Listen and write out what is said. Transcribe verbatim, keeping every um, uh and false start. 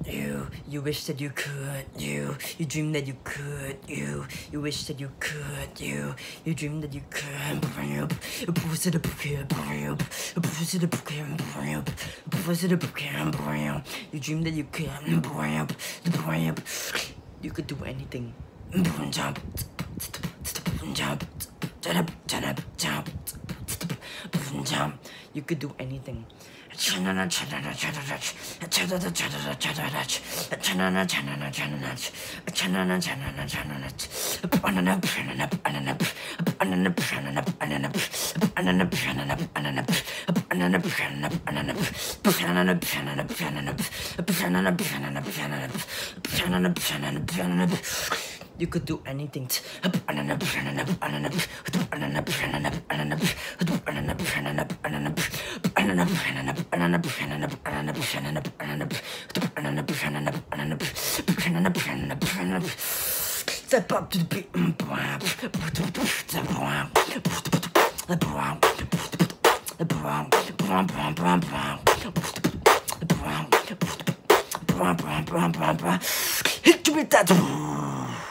you. You wish that you could, you. You dream that you could, you. You wish that you could, you. You dream that you could, you. Pussy the bouquet, you. Pussy the bouquet, you. Pussy the bouquet, you. You dream that you could, you. You could do anything. Jump, jump, jump, jump, jump, jump. You could do anything. You could do anything. Step up to the beat. Hit you with that.